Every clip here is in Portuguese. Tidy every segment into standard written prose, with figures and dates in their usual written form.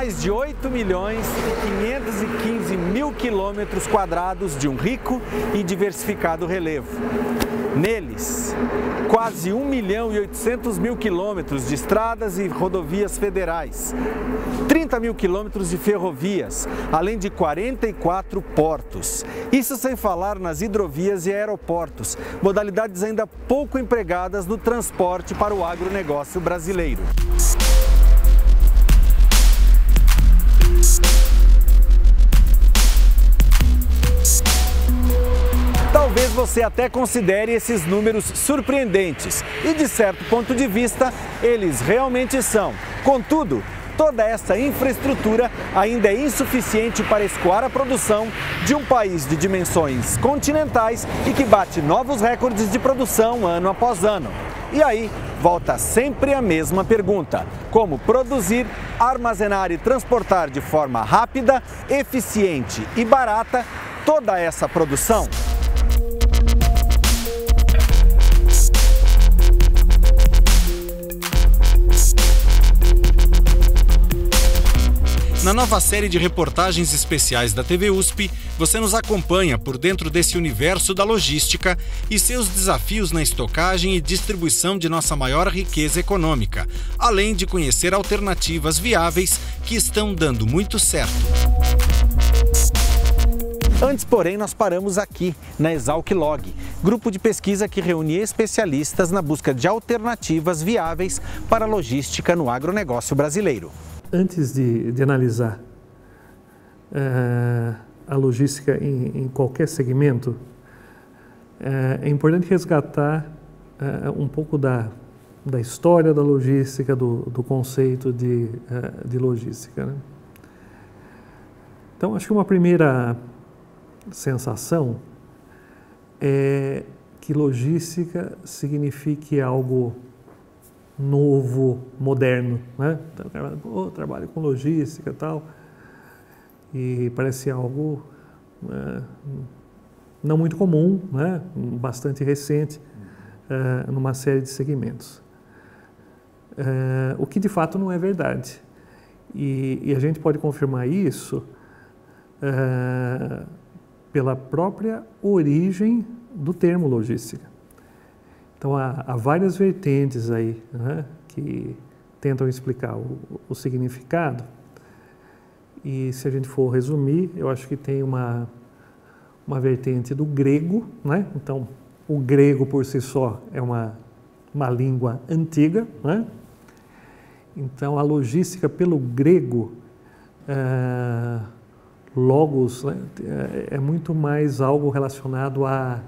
mais de 8 milhões e 515 mil quilômetros quadrados de um rico e diversificado relevo. Neles, quase 1 milhão e 800 mil quilômetros de estradas e rodovias federais, 30 mil quilômetros de ferrovias, além de 44 portos. Isso sem falar nas hidrovias e aeroportos, modalidades ainda pouco empregadas no transporte para o agronegócio brasileiro. Talvez você até considere esses números surpreendentes e, de certo ponto de vista, eles realmente são. Contudo, toda essa infraestrutura ainda é insuficiente para escoar a produção de um país de dimensões continentais e que bate novos recordes de produção ano após ano. E aí, volta sempre a mesma pergunta: como produzir, armazenar e transportar de forma rápida, eficiente e barata toda essa produção? Na nova série de reportagens especiais da TV USP, você nos acompanha por dentro desse universo da logística e seus desafios na estocagem e distribuição de nossa maior riqueza econômica, além de conhecer alternativas viáveis que estão dando muito certo. Antes, porém, nós paramos aqui, na Exalc-Log, grupo de pesquisa que reúne especialistas na busca de alternativas viáveis para a logística no agronegócio brasileiro. Antes de analisar a logística em qualquer segmento, é importante resgatar um pouco da história da logística, do conceito de logística, né? Então, acho que uma primeira sensação é que logística signifique algo novo, moderno, né? Então, o cara fala, trabalho com logística e tal, e parece algo não muito comum, né? Bastante recente, numa série de segmentos. O que de fato não é verdade. E a gente pode confirmar isso pela própria origem do termo logística. Então, há várias vertentes aí, né, que tentam explicar o significado. E se a gente for resumir, eu acho que tem uma vertente do grego, né? Então, o grego por si só é uma língua antiga, né? Então, a logística pelo grego, logos, né, é muito mais algo relacionado a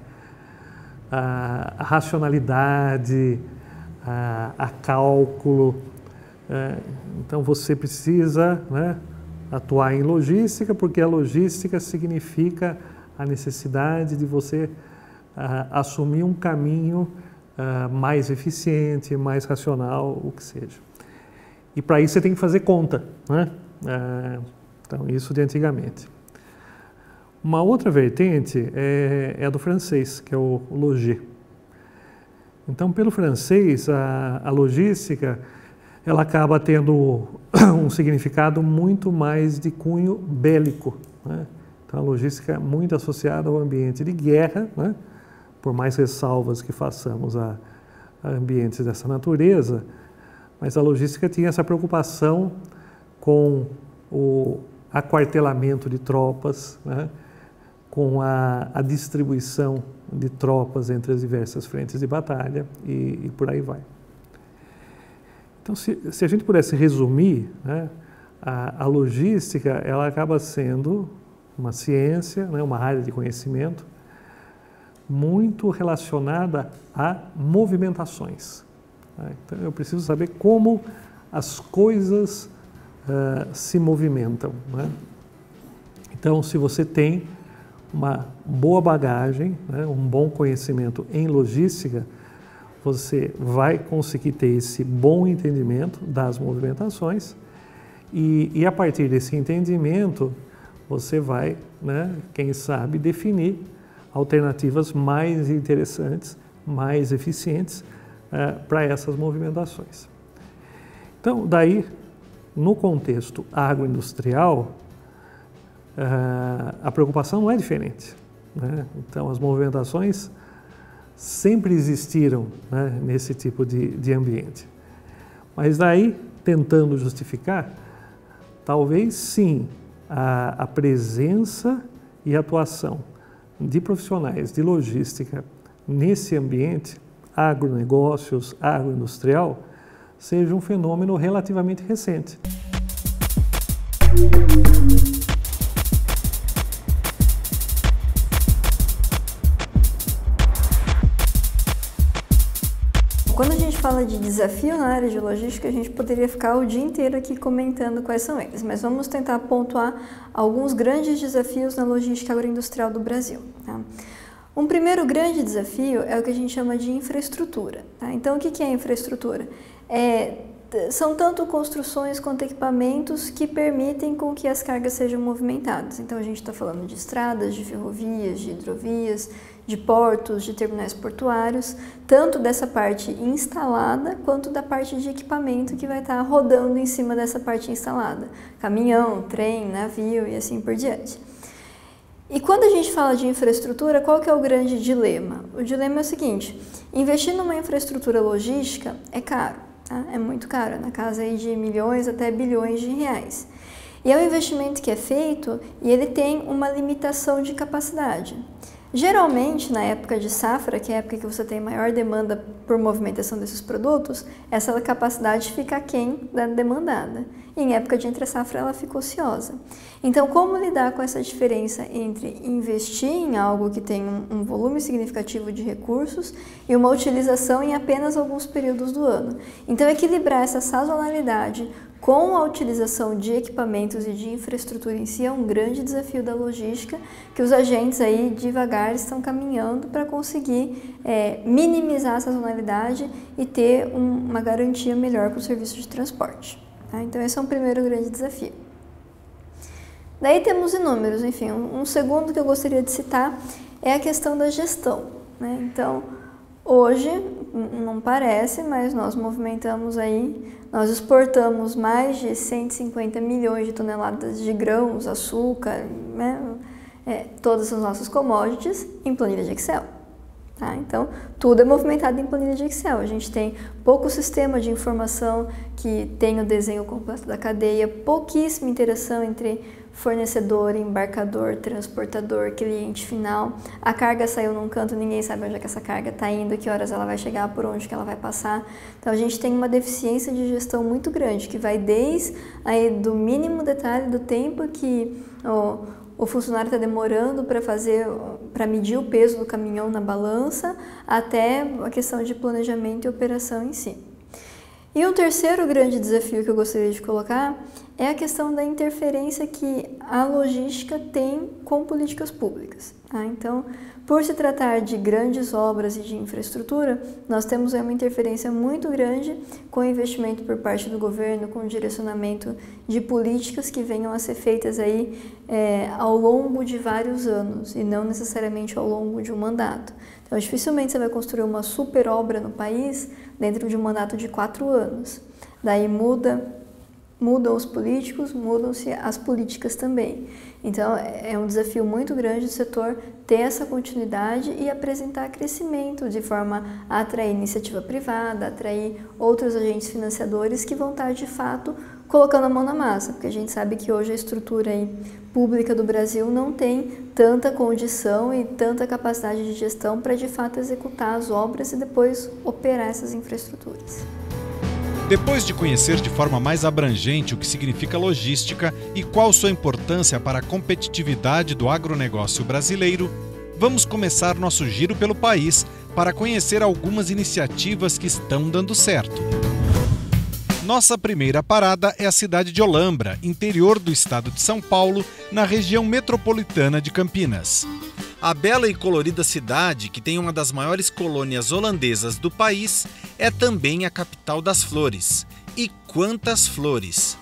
racionalidade, a cálculo. Então, você precisa, né, atuar em logística, porque a logística significa a necessidade de você assumir um caminho mais eficiente, mais racional, o que seja. E para isso você tem que fazer conta, né? Então, isso de antigamente. Uma outra vertente é a do francês, que é o loger. Então, pelo francês, a logística ela acaba tendo um significado muito mais de cunho bélico, né? Então, a logística é muito associada ao ambiente de guerra, né? Por mais ressalvas que façamos a ambientes dessa natureza, mas a logística tinha essa preocupação com o aquartelamento de tropas, né? Com a distribuição de tropas entre as diversas frentes de batalha e por aí vai. Então, se a gente pudesse resumir, né, a logística ela acaba sendo uma ciência, né, uma área de conhecimento muito relacionada a movimentações, né? Então, eu preciso saber como as coisas se movimentam, né? Então, se você tem uma boa bagagem, né, um bom conhecimento em logística, você vai conseguir ter esse bom entendimento das movimentações e a partir desse entendimento você vai, né, quem sabe, definir alternativas mais interessantes, mais eficientes para essas movimentações. Então, daí no contexto agroindustrial, a preocupação não é diferente, né? Então, as movimentações sempre existiram, né, nesse tipo de ambiente. Mas daí, tentando justificar, talvez sim, a presença e atuação de profissionais de logística nesse ambiente, agronegócios, agroindustrial, seja um fenômeno relativamente recente. Quando a gente fala de desafio na área de logística, a gente poderia ficar o dia inteiro aqui comentando quais são eles, mas vamos tentar pontuar alguns grandes desafios na logística agroindustrial do Brasil. Tá? Um primeiro grande desafio é o que a gente chama de infraestrutura. Tá? Então, o que é infraestrutura? São tanto construções quanto equipamentos que permitem com que as cargas sejam movimentadas. Então, a gente está falando de estradas, de ferrovias, de hidrovias, de portos, de terminais portuários, tanto dessa parte instalada quanto da parte de equipamento que vai estar rodando em cima dessa parte instalada. Caminhão, trem, navio e assim por diante. E quando a gente fala de infraestrutura, qual que é o grande dilema? O dilema é o seguinte: investir numa infraestrutura logística é caro, tá? É muito caro, na casa aí de milhões até bilhões de reais. E é um investimento que é feito e ele tem uma limitação de capacidade. Geralmente, na época de safra, que é a época que você tem maior demanda por movimentação desses produtos, essa capacidade fica aquém da demandada. E em época de entre-safra, ela fica ociosa. Então, como lidar com essa diferença entre investir em algo que tem um volume significativo de recursos e uma utilização em apenas alguns períodos do ano? Então, equilibrar essa sazonalidade com a utilização de equipamentos e de infraestrutura em si é um grande desafio da logística, que os agentes aí devagar estão caminhando para conseguir minimizar a sazonalidade e ter uma garantia melhor para o serviço de transporte. Tá? Então esse é um primeiro grande desafio. Daí temos inúmeros, enfim, um segundo que eu gostaria de citar é a questão da gestão, né? Então, hoje, não parece, mas nós movimentamos aí, nós exportamos mais de 150 milhões de toneladas de grãos, açúcar, né? Todas as nossas commodities em planilha de Excel. Tá? Então, tudo é movimentado em planilha de Excel. A gente tem pouco sistema de informação que tem o desenho completo da cadeia, pouquíssima interação entre fornecedor, embarcador, transportador, cliente final. A carga saiu num canto, ninguém sabe onde é que essa carga está indo, que horas ela vai chegar, por onde que ela vai passar. Então a gente tem uma deficiência de gestão muito grande, que vai desde aí do mínimo detalhe do tempo que o funcionário está demorando para medir o peso do caminhão na balança, até a questão de planejamento e operação em si. E um terceiro grande desafio que eu gostaria de colocar é a questão da interferência que a logística tem com políticas públicas. Tá? Então, por se tratar de grandes obras e de infraestrutura, nós temos uma interferência muito grande com investimento por parte do governo, com direcionamento de políticas que venham a ser feitas aí ao longo de vários anos e não necessariamente ao longo de um mandato. Então, dificilmente você vai construir uma super obra no país dentro de um mandato de 4 anos. Daí mudam os políticos, mudam-se as políticas também. Então, é um desafio muito grande do setor ter essa continuidade e apresentar crescimento de forma a atrair iniciativa privada, atrair outros agentes financiadores que vão estar, de fato, colocando a mão na massa, porque a gente sabe que hoje a estrutura aí pública do Brasil não tem tanta condição e tanta capacidade de gestão para, de fato, executar as obras e depois operar essas infraestruturas. Depois de conhecer de forma mais abrangente o que significa logística e qual sua importância para a competitividade do agronegócio brasileiro, vamos começar nosso giro pelo país para conhecer algumas iniciativas que estão dando certo. Nossa primeira parada é a cidade de Olambra, interior do estado de São Paulo, na região metropolitana de Campinas. A bela e colorida cidade, que tem uma das maiores colônias holandesas do país, é também a capital das flores. E quantas flores!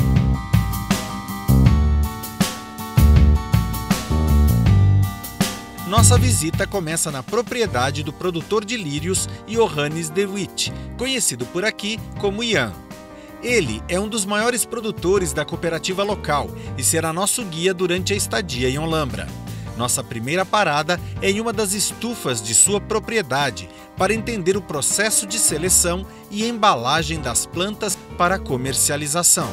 Nossa visita começa na propriedade do produtor de lírios Johannes de Witt, conhecido por aqui como Ian. Ele é um dos maiores produtores da cooperativa local e será nosso guia durante a estadia em Olambra. Nossa primeira parada é em uma das estufas de sua propriedade para entender o processo de seleção e embalagem das plantas para comercialização.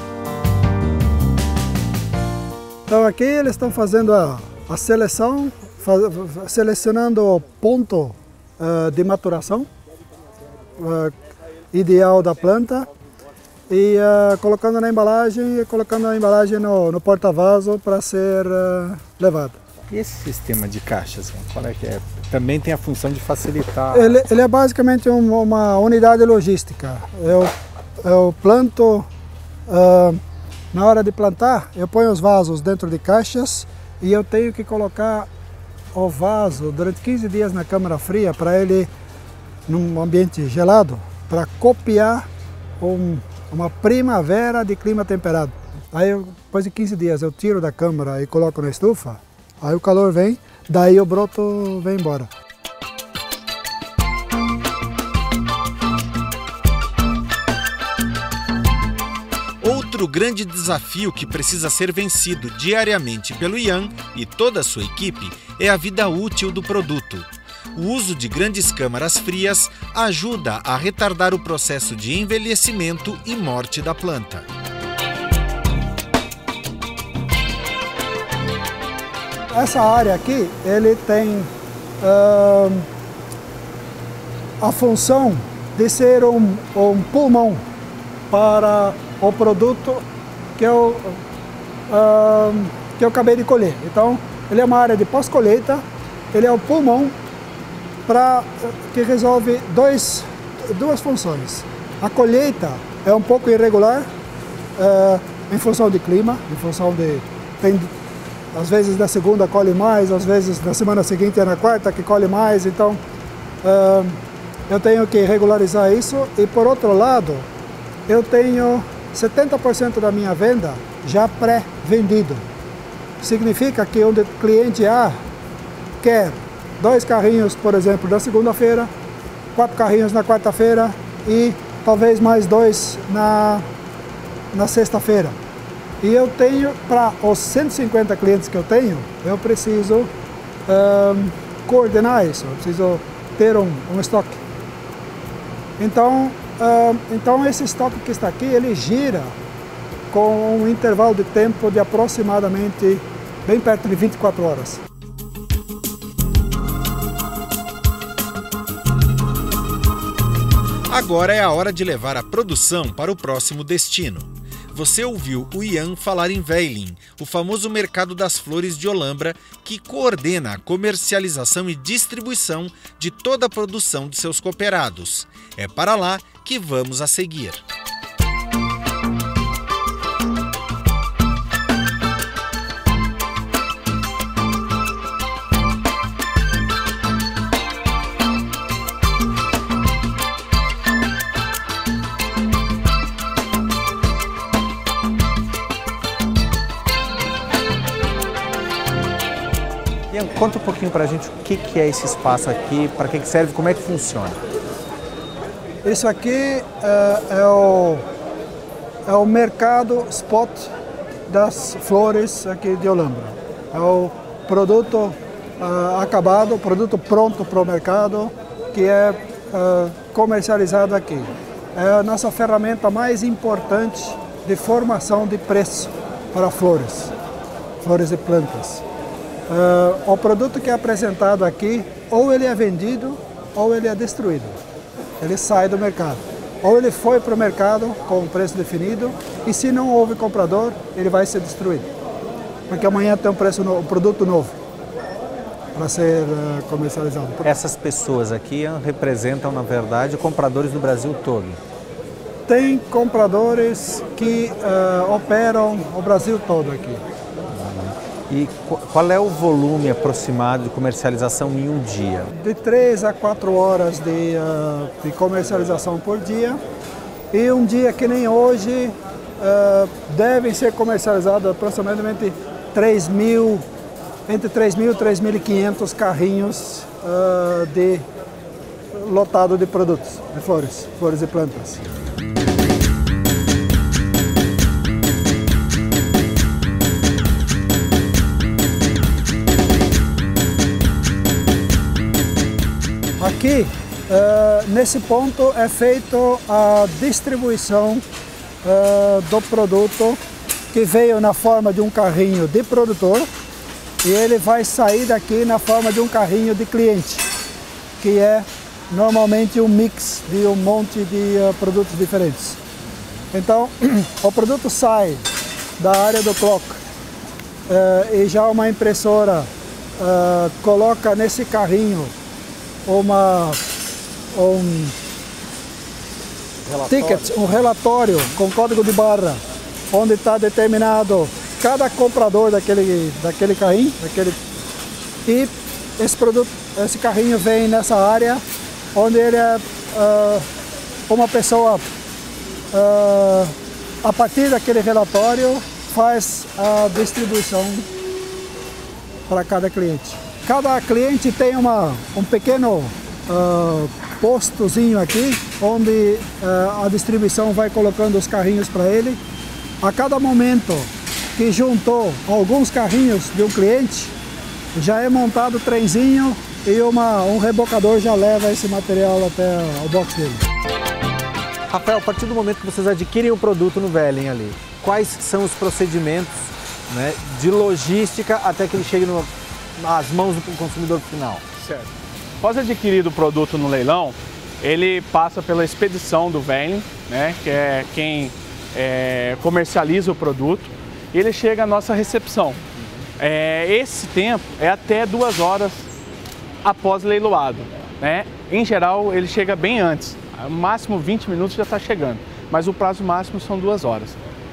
Então aqui eles estão fazendo a seleção, selecionando o ponto de maturação ideal da planta e colocando na embalagem e colocando a embalagem no porta-vaso para ser levado. E esse sistema de caixas, qual é que é? Também tem a função de facilitar... Ele é basicamente uma unidade logística. Eu planto, na hora de plantar, eu ponho os vasos dentro de caixas e eu tenho que colocar o vaso durante 15 dias na câmara fria para ele, num ambiente gelado, para copiar uma primavera de clima temperado. Aí, depois de 15 dias, eu tiro da câmara e coloco na estufa. Aí o calor vem, daí o broto vem embora. Outro grande desafio que precisa ser vencido diariamente pelo Ian e toda a sua equipe é a vida útil do produto. O uso de grandes câmaras frias ajuda a retardar o processo de envelhecimento e morte da planta. Essa área aqui, ele tem a função de ser um pulmão para o produto que eu acabei de colher. Então, ele é uma área de pós-colheita, ele é o pulmão que resolve duas funções. A colheita é um pouco irregular, em função de clima, em função de... Às vezes na segunda colhe mais, às vezes na semana seguinte é na quarta que colhe mais, então eu tenho que regularizar isso. E por outro lado, eu tenho 70% da minha venda já pré-vendido. Significa que o cliente A quer 2 carrinhos, por exemplo, na segunda-feira, 4 carrinhos na quarta-feira e talvez mais 2 na sexta-feira. E eu tenho, para os 150 clientes que eu tenho, eu preciso coordenar isso, eu preciso ter um estoque. Então esse estoque que está aqui, ele gira com um intervalo de tempo de aproximadamente bem perto de 24 horas. Agora é a hora de levar a produção para o próximo destino. Você ouviu o Ian falar em Veilin, o famoso mercado das flores de Olambra, que coordena a comercialização e distribuição de toda a produção de seus cooperados. É para lá que vamos a seguir. Conta um pouquinho para a gente o que é esse espaço aqui, para que serve, como é que funciona. Isso aqui é o mercado spot das flores aqui de Olambra. É o produto acabado, o produto pronto para o mercado, que é comercializado aqui. É a nossa ferramenta mais importante de formação de preço para flores e plantas. O produto que é apresentado aqui, ou ele é vendido, ou ele é destruído. Ele sai do mercado. Ou ele foi para o mercado com um preço definido, e se não houve comprador, ele vai ser destruído. Porque amanhã tem um produto novo para ser comercializado. Essas pessoas aqui representam, na verdade, compradores do Brasil todo? Tem compradores que operam o Brasil todo aqui. E qual é o volume aproximado de comercialização em um dia? De 3 a 4 horas de comercialização por dia. E um dia que nem hoje, devem ser comercializados aproximadamente entre 3.000 e 3.500 carrinhos lotado de produtos, de flores e plantas. aqui, nesse ponto, é feito a distribuição do produto que veio na forma de um carrinho de produtor e ele vai sair daqui na forma de um carrinho de cliente, que é normalmente um mix de um monte de produtos diferentes. Então, o produto sai da área do clock e já uma impressora coloca nesse carrinho um relatório com código de barra, onde está determinado cada comprador daquele carrinho, e esse carrinho vem nessa área, onde ele é uma pessoa, a partir daquele relatório, faz a distribuição para cada cliente. Cada cliente tem um pequeno postozinho aqui, onde a distribuição vai colocando os carrinhos para ele. A cada momento que juntou alguns carrinhos de um cliente, já é montado o trenzinho e um rebocador já leva esse material até o box dele. Rafael, a partir do momento que vocês adquirem o produto no Velling ali, quais são os procedimentos, né, de logística até que ele chegue nas mãos do consumidor final? Certo. Após adquirido o produto no leilão, ele passa pela expedição do Velling, né, que é quem comercializa o produto, e ele chega à nossa recepção. Esse tempo é até 2 horas após leiloado, né? Em geral, ele chega bem antes, no máximo 20 minutos já está chegando, mas o prazo máximo são 2 horas.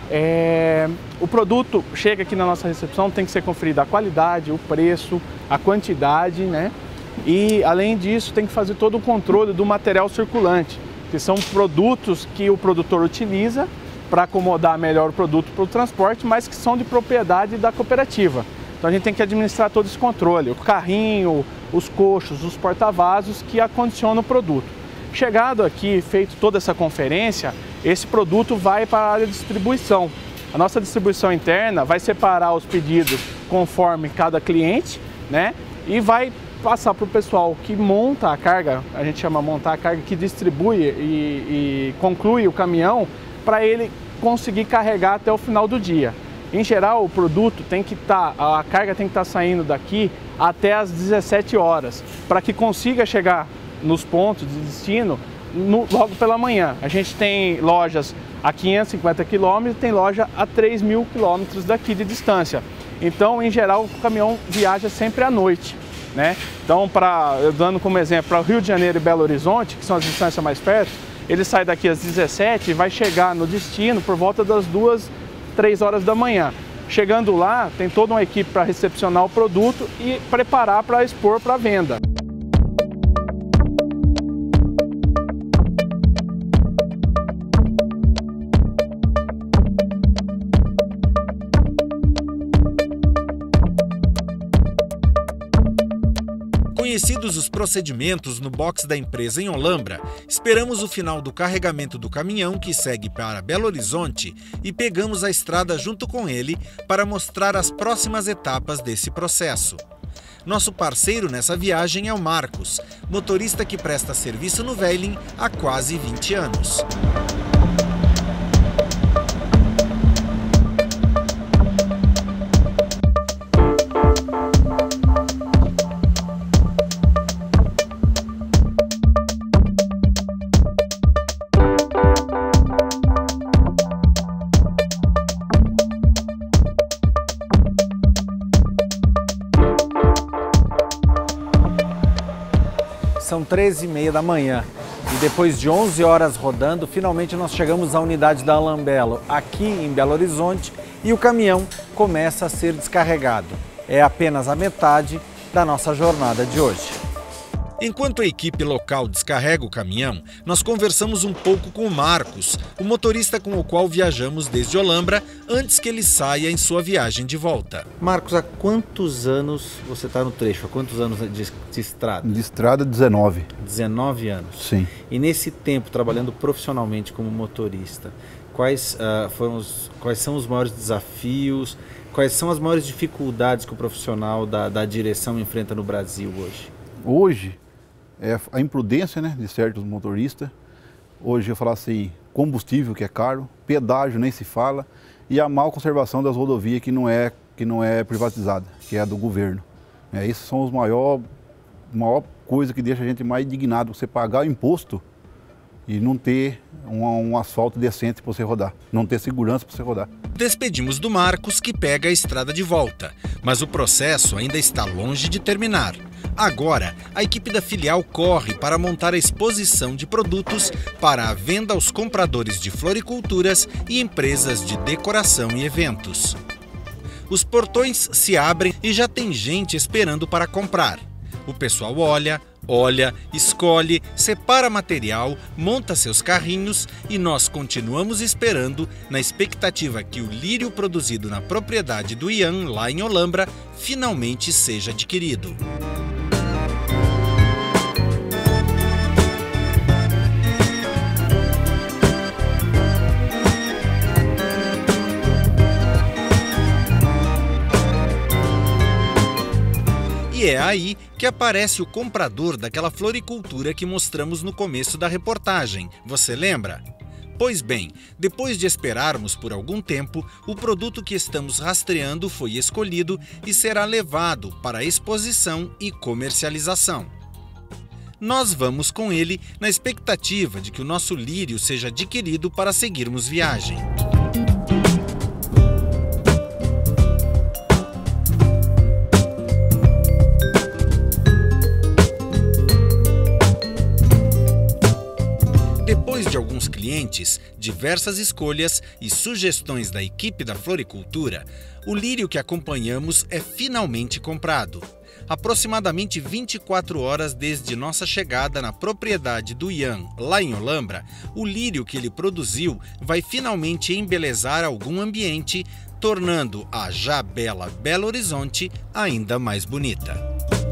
O produto chega aqui na nossa recepção, tem que ser conferida a qualidade, o preço, a quantidade, né? E além disso tem que fazer todo o controle do material circulante, que são produtos que o produtor utiliza para acomodar melhor o produto para o transporte, mas que são de propriedade da cooperativa. Então a gente tem que administrar todo esse controle, o carrinho, os coxos, os porta-vasos que acondicionam o produto. Chegado aqui, feito toda essa conferência, esse produto vai para a área de distribuição. A nossa distribuição interna vai separar os pedidos conforme cada cliente, né? E vai passar para o pessoal que monta a carga, a gente chama montar a carga, que distribui e conclui o caminhão, para ele conseguir carregar até o final do dia. Em geral, o produto tem que a carga tem que estar saindo daqui até as 17 horas, para que consiga chegar nos pontos de destino logo pela manhã. A gente tem lojas a 550 km, tem loja a 3.000 km daqui de distância. Então, em geral, o caminhão viaja sempre à noite, né? Então, dando como exemplo, para o Rio de Janeiro e Belo Horizonte, que são as distâncias mais perto, ele sai daqui às 17 e vai chegar no destino por volta das 2, 3 horas da manhã. Chegando lá, tem toda uma equipe para recepcionar o produto e preparar para expor para venda. Conhecidos os procedimentos no box da empresa em Olambra, esperamos o final do carregamento do caminhão que segue para Belo Horizonte e pegamos a estrada junto com ele para mostrar as próximas etapas desse processo. Nosso parceiro nessa viagem é o Marcos, motorista que presta serviço no Velling há quase 20 anos. São 13h30 da manhã e depois de 11 horas rodando, finalmente nós chegamos à unidade da Alambello, aqui em Belo Horizonte, e o caminhão começa a ser descarregado. É apenas a metade da nossa jornada de hoje. Enquanto a equipe local descarrega o caminhão, nós conversamos um pouco com o Marcos, o motorista com o qual viajamos desde Olambra, antes que ele saia em sua viagem de volta. Marcos, há quantos anos você está no trecho? Há quantos anos de estrada? De estrada, 19. 19 anos? Sim. E nesse tempo, trabalhando profissionalmente como motorista, quais são os maiores desafios, quais são as maiores dificuldades que o profissional da direção enfrenta no Brasil hoje? Hoje, é a imprudência, né, de certos motoristas. Hoje eu falo assim, combustível que é caro, pedágio nem se fala, e a má conservação das rodovias que não é privatizada, que é a do governo. Esses são os maior coisa que deixa a gente mais indignado, você pagar o imposto e não ter um asfalto decente para você rodar, não ter segurança para você rodar. Despedimos do Marcos, que pega a estrada de volta, mas o processo ainda está longe de terminar. Agora, a equipe da filial corre para montar a exposição de produtos para a venda aos compradores de floriculturas e empresas de decoração e eventos. Os portões se abrem e já tem gente esperando para comprar. O pessoal olha, escolhe, separa material, monta seus carrinhos e nós continuamos esperando na expectativa que o lírio produzido na propriedade do Ian, lá em Olambra, finalmente seja adquirido. E é aí que aparece o comprador daquela floricultura que mostramos no começo da reportagem. Você lembra? Pois bem, depois de esperarmos por algum tempo, o produto que estamos rastreando foi escolhido e será levado para a exposição e comercialização. Nós vamos com ele na expectativa de que o nosso lírio seja adquirido para seguirmos viagem. Depois de alguns clientes, diversas escolhas e sugestões da equipe da floricultura, o lírio que acompanhamos é finalmente comprado. Aproximadamente 24 horas desde nossa chegada na propriedade do Ian, lá em Olambra, o lírio que ele produziu vai finalmente embelezar algum ambiente, tornando a já bela Belo Horizonte ainda mais bonita.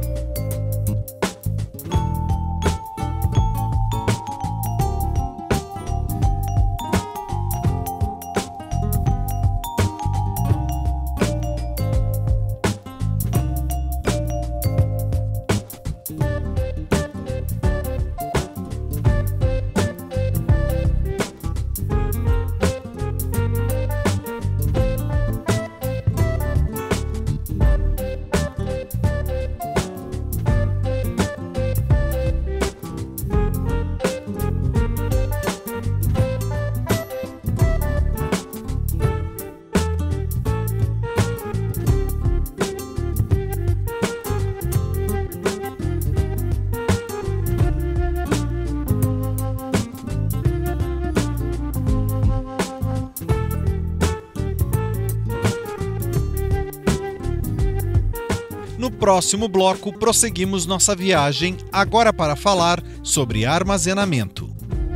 No próximo bloco, prosseguimos nossa viagem, agora para falar sobre armazenamento.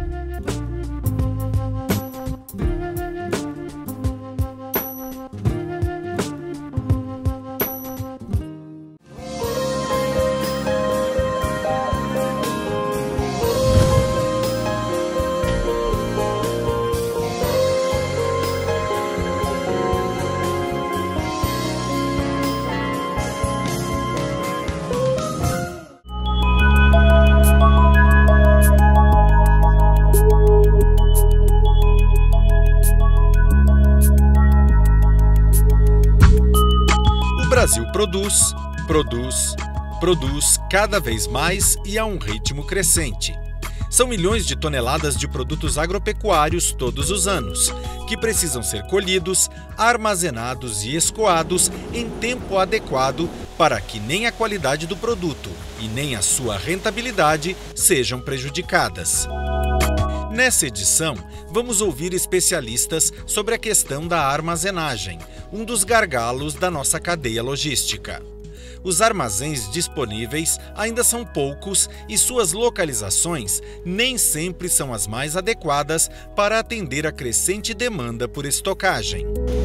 O Brasil produz cada vez mais e a um ritmo crescente. São milhões de toneladas de produtos agropecuários todos os anos, que precisam ser colhidos, armazenados e escoados em tempo adequado para que nem a qualidade do produto e nem a sua rentabilidade sejam prejudicadas. Nessa edição, vamos ouvir especialistas sobre a questão da armazenagem, um dos gargalos da nossa cadeia logística. Os armazéns disponíveis ainda são poucos e suas localizações nem sempre são as mais adequadas para atender a crescente demanda por estocagem.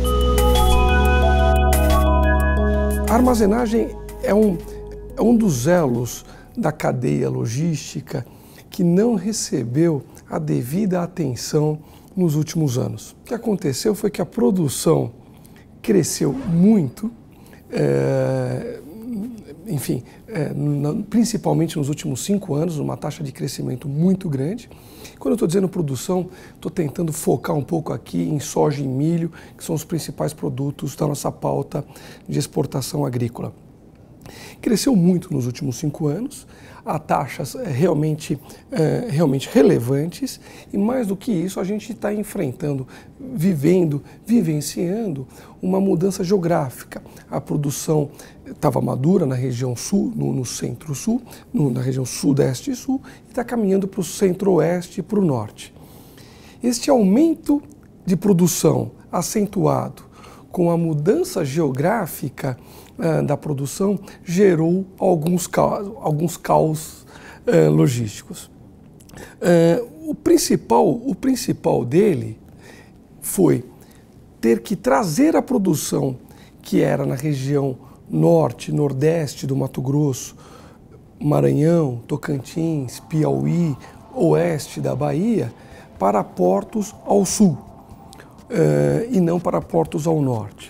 A armazenagem é um dos elos da cadeia logística que não recebeu a devida atenção nos últimos anos. O que aconteceu foi que a produção cresceu muito, enfim, principalmente nos últimos 5 anos, uma taxa de crescimento muito grande. Quando eu estou dizendo produção, estou tentando focar um pouco aqui em soja e milho, que são os principais produtos da nossa pauta de exportação agrícola. Cresceu muito nos últimos 5 anos, a taxas realmente relevantes, e mais do que isso, a gente está enfrentando, vivenciando uma mudança geográfica. A produção estava madura na região sul, no centro-sul, na região sudeste e sul, e está caminhando para o centro-oeste e para o norte. Este aumento de produção acentuado com a mudança geográfica da produção gerou alguns caos logísticos. O principal dele foi ter que trazer a produção que era na região norte, nordeste do Mato Grosso, Maranhão, Tocantins, Piauí, oeste da Bahia, para portos ao sul e não para portos ao norte.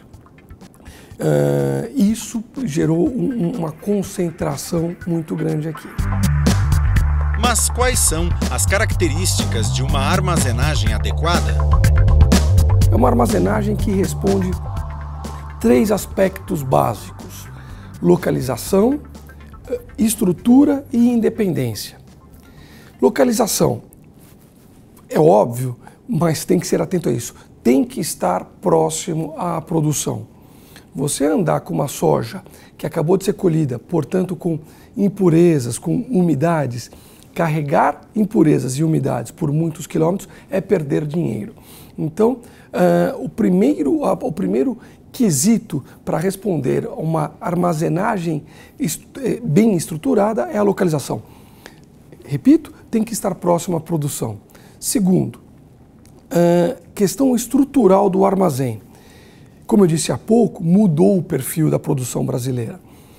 Isso gerou uma concentração muito grande aqui. Mas quais são as características de uma armazenagem adequada? É uma armazenagem que responde 3 aspectos básicos: localização, estrutura e independência. Localização, é óbvio, mas tem que ser atento a isso. Tem que estar próximo à produção. Você andar com uma soja que acabou de ser colhida, portanto com impurezas, com umidades, carregar impurezas e umidades por muitos quilômetros é perder dinheiro. Então, o primeiro quesito para responder a uma armazenagem bem estruturada é a localização. Repito, tem que estar próximo à produção. Segundo, questão estrutural do armazém. Como eu disse há pouco, mudou o perfil da produção brasileira.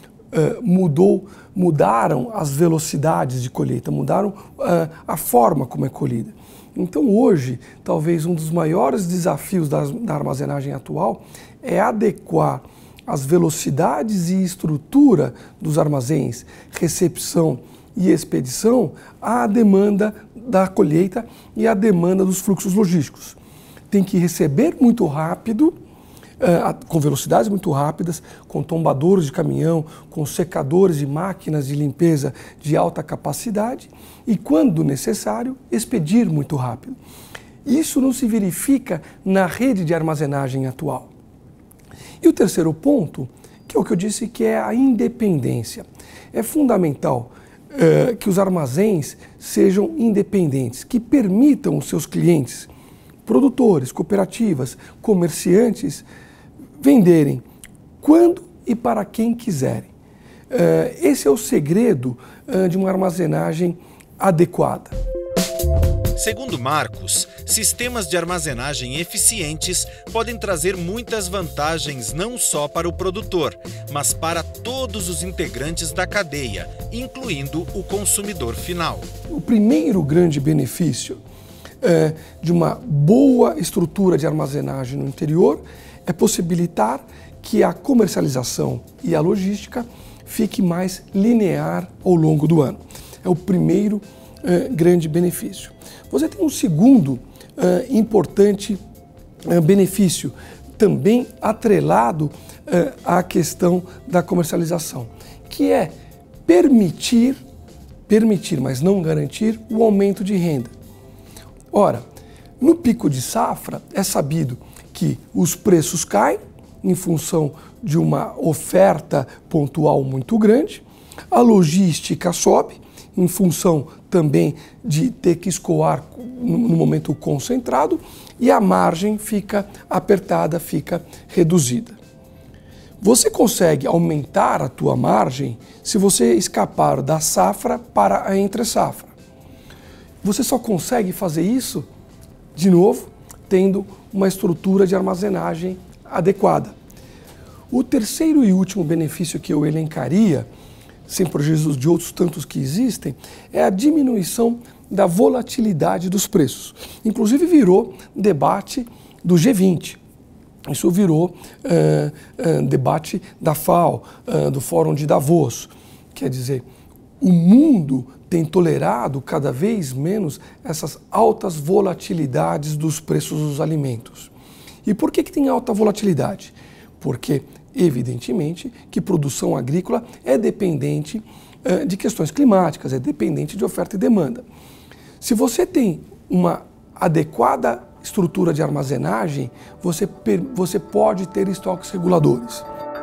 Mudaram as velocidades de colheita, mudaram a forma como é colhida. Então hoje, talvez um dos maiores desafios da armazenagem atual é adequar as velocidades e estrutura dos armazéns, recepção e expedição à demanda da colheita e à demanda dos fluxos logísticos. Tem que receber muito rápido, com velocidades muito rápidas, com tombadores de caminhão, com secadores e máquinas de limpeza de alta capacidade e, quando necessário, expedir muito rápido. Isso não se verifica na rede de armazenagem atual. E o terceiro ponto, que é o que eu disse, que é a independência. É fundamental que os armazéns sejam independentes, que permitam os seus clientes, produtores, cooperativas, comerciantes, venderem quando e para quem quiserem. Esse é o segredo de uma armazenagem adequada. Segundo Marcos, sistemas de armazenagem eficientes podem trazer muitas vantagens não só para o produtor, mas para todos os integrantes da cadeia, incluindo o consumidor final. O primeiro grande benefício de uma boa estrutura de armazenagem no interior é possibilitar que a comercialização e a logística fique mais linear ao longo do ano. É o primeiro grande benefício. Você tem um segundo importante benefício, também atrelado à questão da comercialização, que é permitir, mas não garantir, o aumento de renda. Ora, no pico de safra é sabido que os preços caem em função de uma oferta pontual muito grande, a logística sobe em função também de ter que escoar no momento concentrado e a margem fica apertada, fica reduzida. Você consegue aumentar a tua margem se você escapar da safra para a entre-safra. Você só consegue fazer isso, de novo, tendo uma estrutura de armazenagem adequada. O terceiro e último benefício que eu elencaria, sem prejuízo de outros tantos que existem, é a diminuição da volatilidade dos preços. Inclusive virou debate do G20, Isso virou debate da FAO, do Fórum de Davos. Quer dizer, o mundo tem tolerado cada vez menos essas altas volatilidades dos preços dos alimentos. E por que tem alta volatilidade? Porque, evidentemente, que produção agrícola é dependente de questões climáticas, é dependente de oferta e demanda. Se você tem uma adequada estrutura de armazenagem, você pode ter estoques reguladores.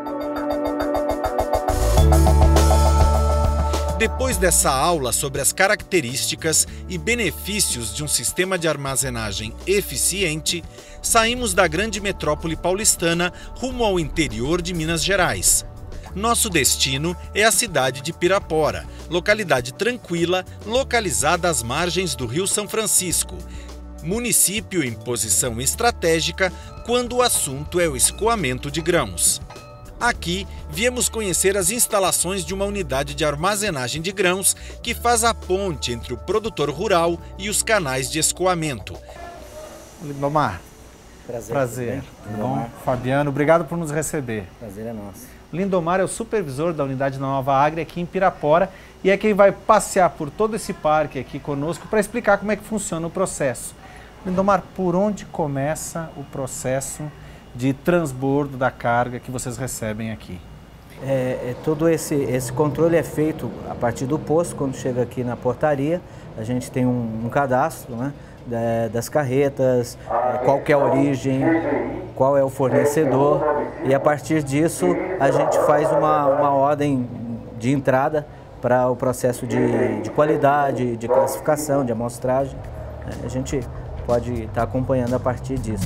Depois dessa aula sobre as características e benefícios de um sistema de armazenagem eficiente, saímos da grande metrópole paulistana rumo ao interior de Minas Gerais. Nosso destino é a cidade de Pirapora, localidade tranquila, localizada às margens do Rio São Francisco, município em posição estratégica quando o assunto é o escoamento de grãos. Aqui, viemos conhecer as instalações de uma unidade de armazenagem de grãos que faz a ponte entre o produtor rural e os canais de escoamento. Lindomar, prazer. Tudo bom? Fabiano, obrigado por nos receber. Prazer é nosso. Lindomar é o supervisor da unidade da Nova Agri aqui em Pirapora e é quem vai passear por todo esse parque aqui conosco para explicar como é que funciona o processo. Lindomar, por onde começa o processo de transbordo da carga que vocês recebem aqui? Todo esse controle é feito a partir do posto. Quando chega aqui na portaria, a gente tem um cadastro, né, das carretas, qual que é a origem, qual é o fornecedor, e a partir disso a gente faz uma ordem de entrada para o processo de qualidade, de classificação, de amostragem. A gente pode estar acompanhando a partir disso.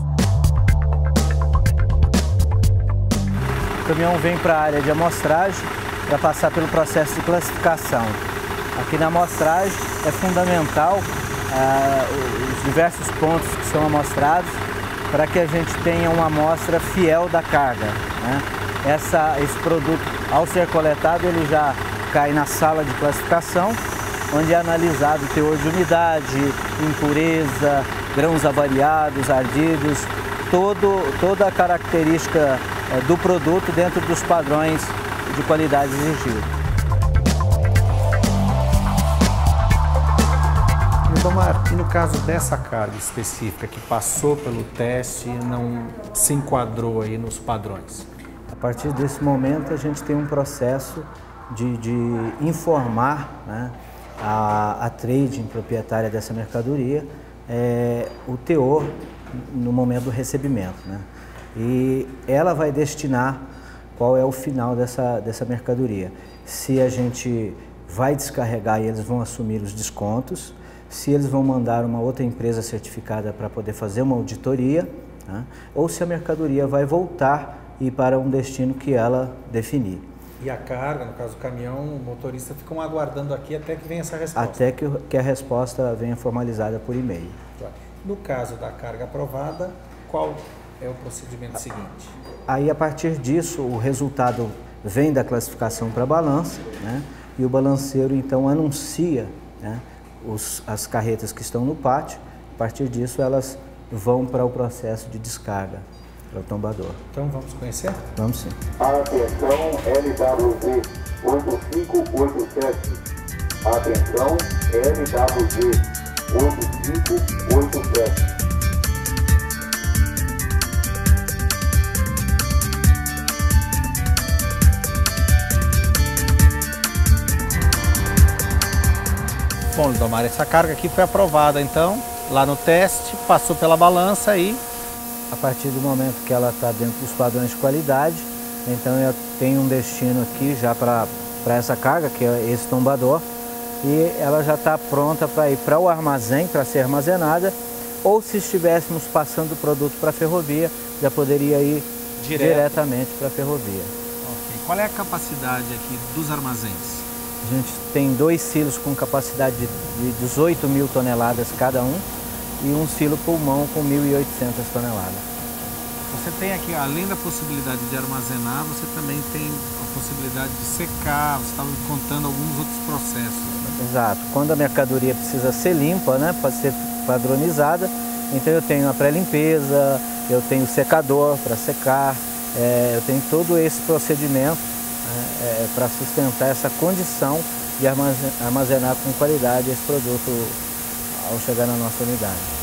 O caminhão vem para a área de amostragem para passar pelo processo de classificação. Aqui na amostragem é fundamental os diversos pontos que são amostrados para que a gente tenha uma amostra fiel da carga, né? Esse produto, ao ser coletado, ele já cai na sala de classificação, onde é analisado o teor de umidade, impureza, grãos avariados, ardidos, toda a característica do produto dentro dos padrões de qualidade exigidos. Lindomar, e no caso dessa carga específica que passou pelo teste e não se enquadrou aí nos padrões? A partir desse momento a gente tem um processo de informar, né, a trading proprietária dessa mercadoria o teor no momento do recebimento, né? E ela vai destinar qual é o final dessa mercadoria. Se a gente vai descarregar e eles vão assumir os descontos, se eles vão mandar uma outra empresa certificada para poder fazer uma auditoria, né? Ou se a mercadoria vai voltar e ir para um destino que ela definir. E a carga, no caso do caminhão, o motorista ficam aguardando aqui até que venha essa resposta? Até que a resposta venha formalizada por e-mail. No caso da carga aprovada, qual é o procedimento seguinte? Aí, a partir disso, o resultado vem da classificação para a balança, né? E o balanceiro, então, anuncia, né, as carretas que estão no pátio. A partir disso, elas vão para o processo de descarga, para o tombador. Então, vamos conhecer? Vamos sim. Atenção, LWZ 8587. Atenção, LWZ 8587. Bom, Lindomar, essa carga aqui foi aprovada, então, lá no teste, passou pela balança e... A partir do momento que ela está dentro dos padrões de qualidade, então eu tenho um destino aqui já para essa carga, que é esse tombador, e ela já está pronta para ir para o armazém, para ser armazenada, ou se estivéssemos passando o produto para a ferrovia, já poderia ir diretamente para a ferrovia. Okay. Qual é a capacidade aqui dos armazéns? A gente tem 2 silos com capacidade de 18 mil toneladas cada um e um silo pulmão com 1.800 toneladas. Você tem aqui, além da possibilidade de armazenar, você também tem a possibilidade de secar, você estava me contando alguns outros processos. Exato. Quando a mercadoria precisa ser limpa, né, pode ser padronizada, então eu tenho a pré-limpeza, eu tenho secador para secar, eu tenho todo esse procedimento para sustentar essa condição de armazenar com qualidade esse produto ao chegar na nossa unidade.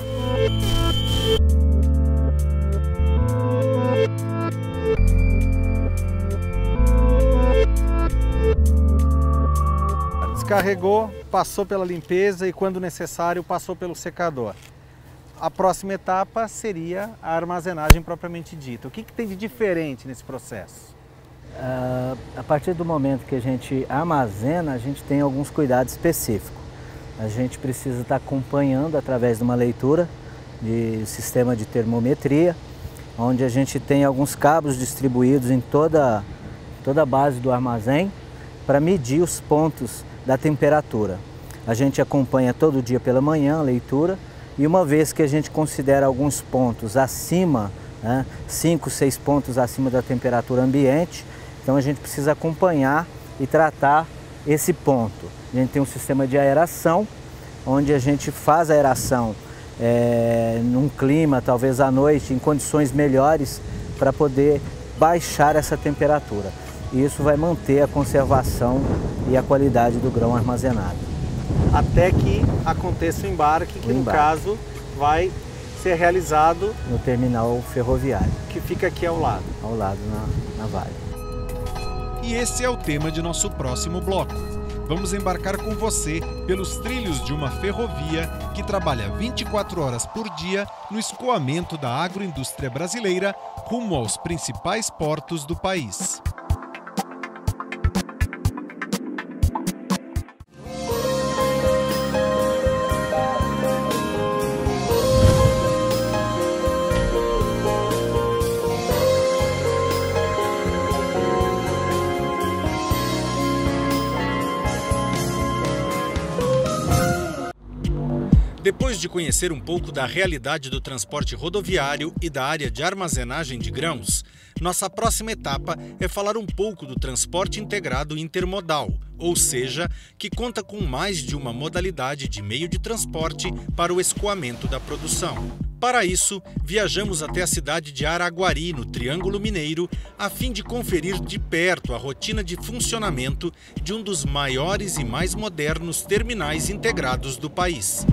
Descarregou, passou pela limpeza e, quando necessário, passou pelo secador. A próxima etapa seria a armazenagem propriamente dita. O que tem de diferente nesse processo? A partir do momento que a gente armazena, a gente tem alguns cuidados específicos. A gente precisa estar acompanhando através de uma leitura de sistema de termometria, onde a gente tem alguns cabos distribuídos em toda a base do armazém para medir os pontos da temperatura. A gente acompanha todo dia pela manhã a leitura e uma vez que a gente considera alguns pontos acima, 5, 6 pontos acima da temperatura ambiente, então a gente precisa acompanhar e tratar esse ponto. A gente tem um sistema de aeração, onde a gente faz a aeração num clima, talvez à noite, em condições melhores para poder baixar essa temperatura. E isso vai manter a conservação e a qualidade do grão armazenado. Até que aconteça o embarque, que no caso vai ser realizado no terminal ferroviário, que fica aqui ao lado. Ao lado, na Vale. E esse é o tema de nosso próximo bloco. Vamos embarcar com você pelos trilhos de uma ferrovia que trabalha 24 horas por dia no escoamento da agroindústria brasileira rumo aos principais portos do país. Depois de conhecer um pouco da realidade do transporte rodoviário e da área de armazenagem de grãos, nossa próxima etapa é falar um pouco do transporte integrado intermodal, ou seja, que conta com mais de uma modalidade de meio de transporte para o escoamento da produção. Para isso, viajamos até a cidade de Araguari, no Triângulo Mineiro, a fim de conferir de perto a rotina de funcionamento de um dos maiores e mais modernos terminais integrados do país.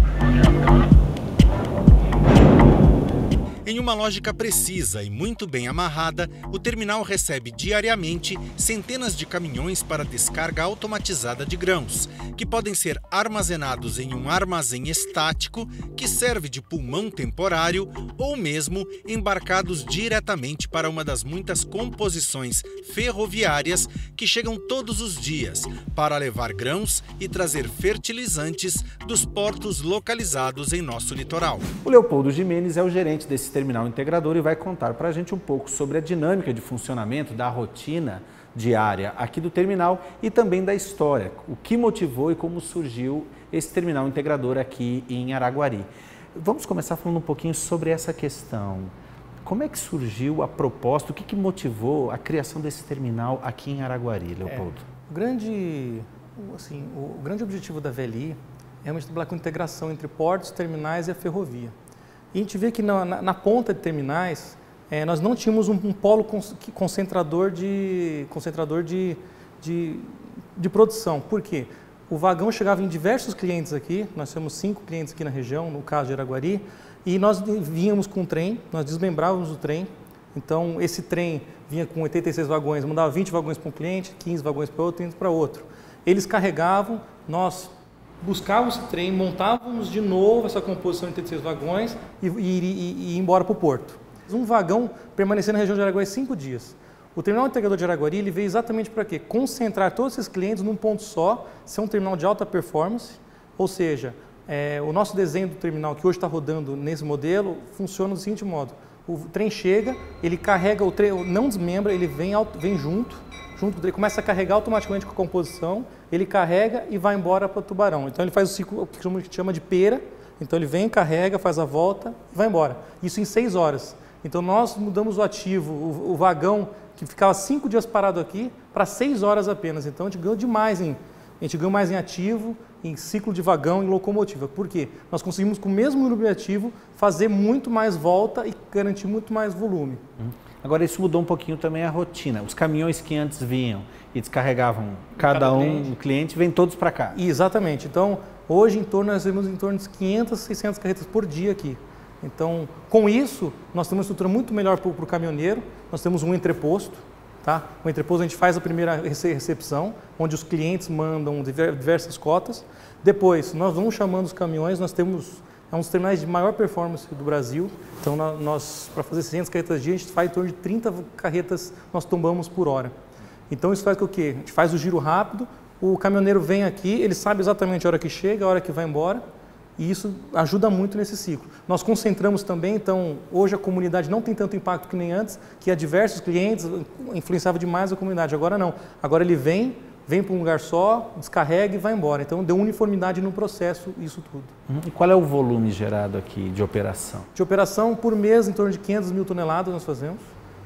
Em uma lógica precisa e muito bem amarrada, o terminal recebe diariamente centenas de caminhões para descarga automatizada de grãos, que podem ser armazenados em um armazém estático, que serve de pulmão temporário, ou mesmo embarcados diretamente para uma das muitas composições ferroviárias que chegam todos os dias para levar grãos e trazer fertilizantes dos portos localizados em nosso litoral. O Leopoldo Jimenez é o gerente desse terminal integrador e vai contar para a gente um pouco sobre a dinâmica de funcionamento da rotina diária aqui do terminal e também da história, o que motivou e como surgiu esse terminal integrador aqui em Araguari. Vamos começar falando um pouquinho sobre essa questão. Como é que surgiu a proposta, o que motivou a criação desse terminal aqui em Araguari, Leopoldo? O grande objetivo da VLI é trabalhar com integração entre portos, terminais e a ferrovia. E a gente vê que na ponta de terminais, nós não tínhamos um polo concentrador de produção. Por quê? O vagão chegava em diversos clientes aqui, nós temos 5 clientes aqui na região, no caso de Araguari, e nós vínhamos com o trem, nós desmembrávamos o trem. Então, esse trem vinha com 86 vagões, mandava 20 vagões para um cliente, 15 vagões para outro, 30 para outro. Eles carregavam, nós buscávamos esse trem, montávamos de novo essa composição de 86 vagões e ia embora para o porto. Um vagão permanecia na região de Araguari 5 dias. O terminal integrador de Araguari ele veio exatamente para quê? Concentrar todos esses clientes num ponto só, ser um terminal de alta performance, ou seja, o nosso desenho do terminal que hoje está rodando nesse modelo funciona do seguinte modo: o trem chega, ele carrega o trem, não desmembra, ele vem junto com o trem, começa a carregar automaticamente com a composição, ele carrega e vai embora para o Tubarão. Então ele faz o ciclo que a gente chama de pera, então ele vem, carrega, faz a volta e vai embora. Isso em 6 horas. Então nós mudamos o ativo, o vagão que ficava 5 dias parado aqui, para 6 horas apenas. Então a gente ganhou demais em A gente ganhou mais em ativo, em ciclo de vagão, em locomotiva. Por quê? Nós conseguimos, com o mesmo número de ativo, fazer muito mais volta e garantir muito mais volume. Agora, isso mudou um pouquinho também a rotina. Os caminhões que antes vinham e descarregavam cada um cliente, vêm todos para cá. Exatamente. Então, hoje, nós temos em torno de 500, 600 carretas por dia aqui. Então, com isso, nós temos uma estrutura muito melhor para o caminhoneiro. Nós temos um entreposto. Tá? O entreposto a gente faz a primeira recepção, onde os clientes mandam diversas cotas. Depois, nós vamos chamando os caminhões, nós temos um dos terminais de maior performance do Brasil. Então, nós, para fazer 600 carretas dia, a gente faz em torno de 30 carretas nós tombamos por hora. Então, isso faz com que a gente faz o giro rápido, o caminhoneiro vem aqui, ele sabe exatamente a hora que chega, a hora que vai embora, e isso ajuda muito nesse ciclo. Nós concentramos também, então, hoje a comunidade não tem tanto impacto que nem antes, que há diversos clientes, influenciava demais a comunidade. Agora não. Agora ele vem para um lugar só, descarrega e vai embora. Então, deu uniformidade no processo, isso tudo. E qual é o volume gerado aqui de operação? De operação, por mês, em torno de 500 mil toneladas nós fazemos.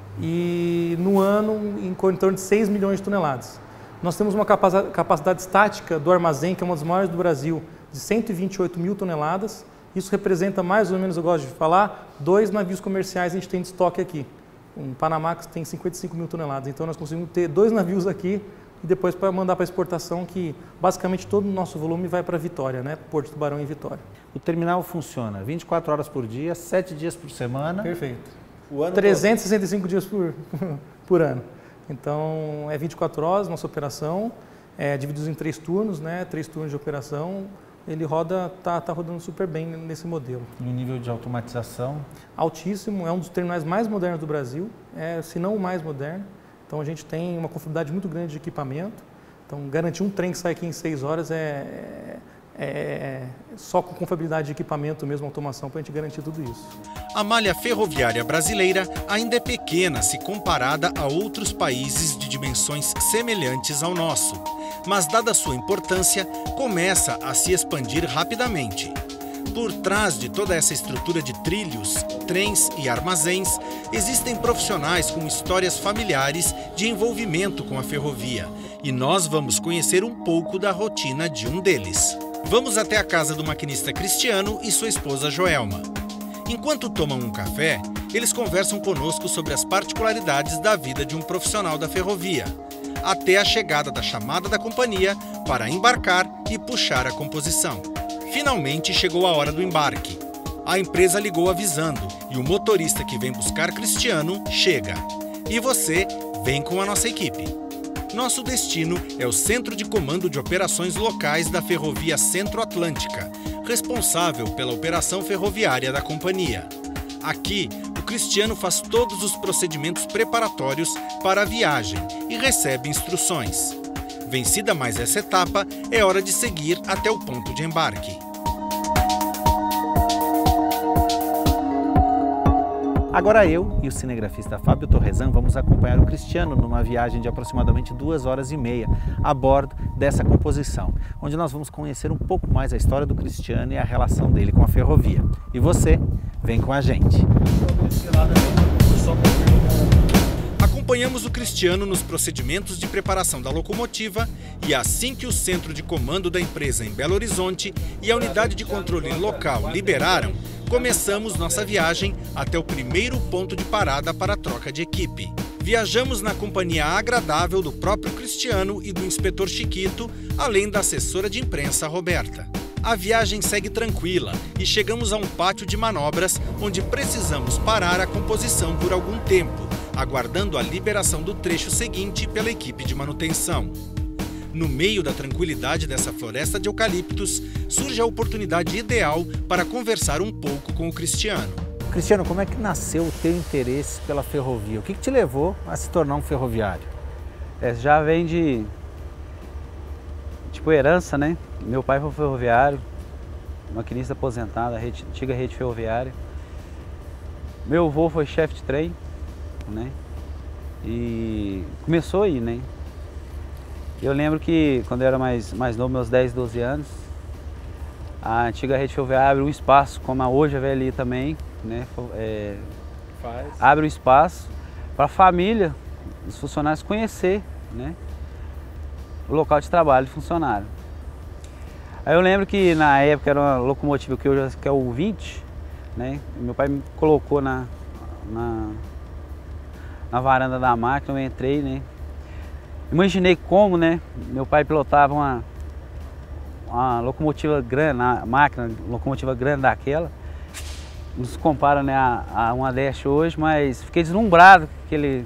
E no ano, em torno de 6 milhões de toneladas. Nós temos uma capacidade estática do armazém, que é uma das maiores do Brasil, de 128 mil toneladas. Isso representa mais ou menos, eu gosto de falar, 2 navios comerciais a gente tem de estoque aqui. Um Panamax tem 55 mil toneladas, então nós conseguimos ter 2 navios aqui e depois para mandar para exportação, que basicamente todo o nosso volume vai para Vitória, né? Porto de Tubarão e Vitória. O terminal funciona 24 horas por dia, 7 dias por semana. Perfeito. O ano 365 dias por ano. Então, é 24 horas nossa operação, divididos em 3 turnos, né? 3 turnos de operação. Ele tá rodando super bem nesse modelo. E o nível de automatização? Altíssimo, é um dos terminais mais modernos do Brasil, se não o mais moderno. Então a gente tem uma confiabilidade muito grande de equipamento. Então garantir um trem que sai aqui em 6 horas só com confiabilidade de equipamento mesmo, automação, para a gente garantir tudo isso. A malha ferroviária brasileira ainda é pequena se comparada a outros países de dimensões semelhantes ao nosso, mas dada sua importância, começa a se expandir rapidamente. Por trás de toda essa estrutura de trilhos, trens e armazéns, existem profissionais com histórias familiares de envolvimento com a ferrovia, e nós vamos conhecer um pouco da rotina de um deles. Vamos até a casa do maquinista Cristiano e sua esposa Joelma. Enquanto tomam um café, eles conversam conosco sobre as particularidades da vida de um profissional da ferrovia, até a chegada da chamada da companhia para embarcar e puxar a composição. Finalmente chegou a hora do embarque. A empresa ligou avisando e o motorista que vem buscar Cristiano chega. E você vem com a nossa equipe. Nosso destino é o Centro de Comando de Operações Locais da Ferrovia Centro-Atlântica, responsável pela operação ferroviária da companhia. Aqui, o Cristiano faz todos os procedimentos preparatórios para a viagem e recebe instruções. Vencida mais essa etapa, é hora de seguir até o ponto de embarque. Agora eu e o cinegrafista Fábio Torresan vamos acompanhar o Cristiano numa viagem de aproximadamente 2 horas e meia a bordo dessa composição, onde nós vamos conhecer um pouco mais a história do Cristiano e a relação dele com a ferrovia. E você, vem com a gente. Acompanhamos o Cristiano nos procedimentos de preparação da locomotiva e assim que o centro de comando da empresa em Belo Horizonte e a unidade de controle local liberaram, começamos nossa viagem até o primeiro ponto de parada para a troca de equipe. Viajamos na companhia agradável do próprio Cristiano e do inspetor Chiquito, além da assessora de imprensa Roberta. A viagem segue tranquila e chegamos a um pátio de manobras onde precisamos parar a composição por algum tempo, aguardando a liberação do trecho seguinte pela equipe de manutenção. No meio da tranquilidade dessa floresta de eucaliptos, surge a oportunidade ideal para conversar um pouco com o Cristiano. Cristiano, como é que nasceu o teu interesse pela ferrovia? O que te levou a se tornar um ferroviário? Já vem de herança, né? Meu pai foi ferroviário, maquinista aposentado, antiga rede ferroviária. Meu avô foi chefe de trem, né? E começou aí, né? Eu lembro que quando eu era mais novo, meus 10, 12 anos, a antiga rede ferroviária abre um espaço, como hoje a VLI também, né? Abre um espaço para a família, os funcionários conhecer, né? o local de trabalho do funcionário. Aí eu lembro que na época era uma locomotiva que é o 20, né? Meu pai me colocou na varanda da máquina, eu entrei, né? Imaginei como, né? Meu pai pilotava uma locomotiva grande, locomotiva grande daquela. Não se compara, né, a uma Dash hoje, mas fiquei deslumbrado com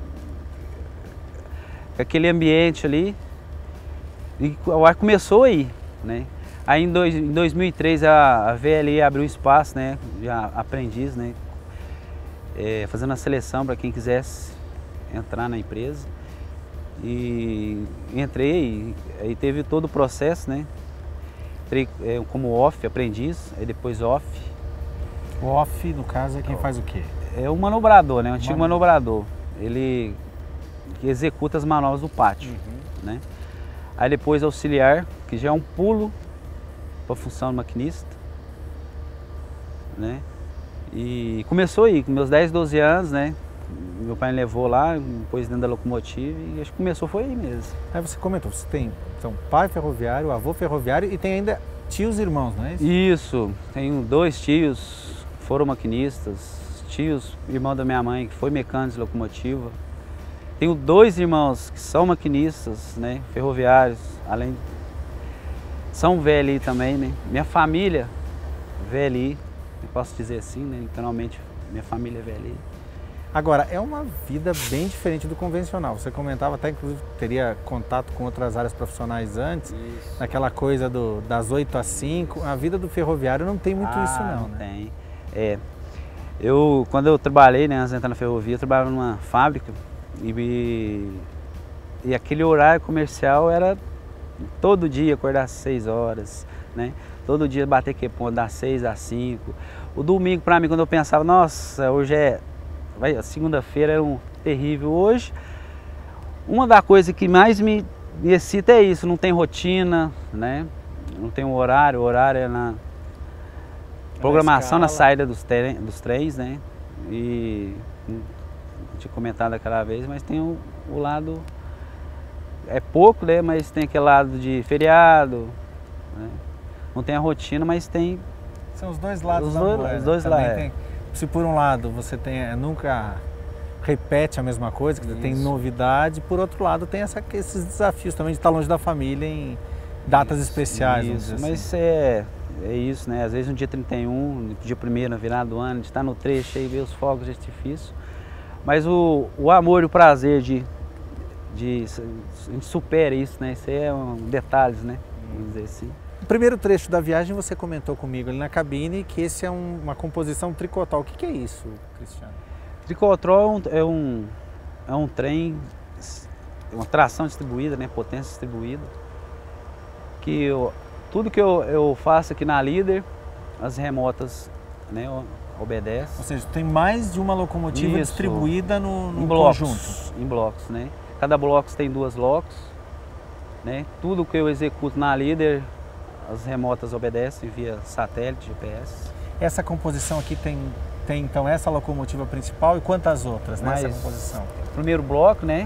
aquele ambiente ali. E o ar começou aí, né? Aí em 2003 a VLI abriu espaço, né, de aprendiz, né, fazendo a seleção para quem quisesse entrar na empresa. E entrei, aí teve todo o processo, né? Entrei como off, aprendiz, aí depois off. O off, no caso, é quem faz o quê? É o manobrador, né? O antigo manobrador. Ele executa as manobras do pátio, né? Aí depois auxiliar, que já é um pulo para a função do maquinista, né? E começou aí, com meus 10, 12 anos, né? Meu pai me levou lá, depois dentro da locomotiva, e acho que começou foi aí mesmo. Aí você comentou, você tem então, pai ferroviário, avô ferroviário e tem ainda tios e irmãos, não é isso? Isso, tenho 2 tios, foram maquinistas, tios, irmão da minha mãe, que foi mecânico de locomotiva. Tenho 2 irmãos que são maquinistas, né, ferroviários, além são VLI também, né? Minha família, VLI, eu posso dizer assim, né? Literalmente, minha família é VLI. Agora, é uma vida bem diferente do convencional. Você comentava até, inclusive, teria contato com outras áreas profissionais antes, isso. Naquela coisa das 8 às 5. A vida do ferroviário não tem muito isso não, né? Tem. Quando eu trabalhei, né, antes de entrar na ferrovia, eu trabalhava numa fábrica e aquele horário comercial era todo dia acordar às 6 horas, né? Todo dia bater ponto das 6 às 5. O domingo, para mim, quando eu pensava, nossa, hoje a segunda-feira é terrível. Hoje, uma das coisas que mais me excita é isso, não tem rotina, né? Não tem um horário, o horário é na programação, na saída dos trens, né? E não tinha comentado aquela vez, mas tem o lado, é pouco, né? Mas tem aquele lado de feriado, né? Não tem a rotina, mas tem... São os dois lados da moeda. Os dois lados. Se por um lado você nunca repete a mesma coisa, que tem novidade, por outro lado tem esses desafios também de estar longe da família em datas especiais. Isso, assim. Mas é isso, né? Às vezes no dia 31, no dia 1º, na virada do ano, de estar no trecho aí, ver os fogos de artifício. Mas o amor e o prazer a gente supera isso, né? Isso aí é detalhes, né? Vamos dizer assim. O primeiro trecho da viagem você comentou comigo ali na cabine que esse é uma composição tricotol. O que é isso, Cristiano? Tricotol é um trem, uma tração distribuída, né? Potência distribuída. Que tudo que eu faço aqui na líder, as remotas, né, obedecem. Ou seja, tem mais de uma locomotiva distribuída no conjunto? Em blocos, né? Cada bloco tem 2 locos, né? Tudo que eu executo na líder, as remotas obedecem via satélite, GPS. Essa composição aqui tem então essa locomotiva principal e quantas outras nessa composição? Primeiro bloco, né?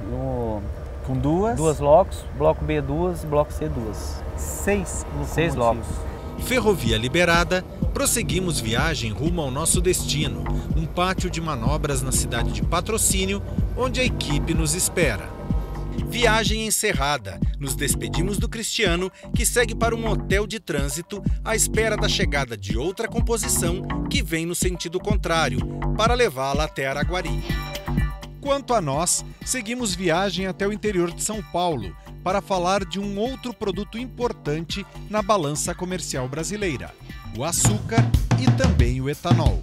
Com 2 locos, bloco B 2 e bloco C 2. 6 locomotivas. 6 locos. Ferrovia liberada, prosseguimos viagem rumo ao nosso destino, um pátio de manobras na cidade de Patrocínio, onde a equipe nos espera. Viagem encerrada, nos despedimos do Cristiano, que segue para um hotel de trânsito à espera da chegada de outra composição que vem no sentido contrário, para levá-la até Araguari. Quanto a nós, seguimos viagem até o interior de São Paulo, para falar de um outro produto importante na balança comercial brasileira, o açúcar e também o etanol.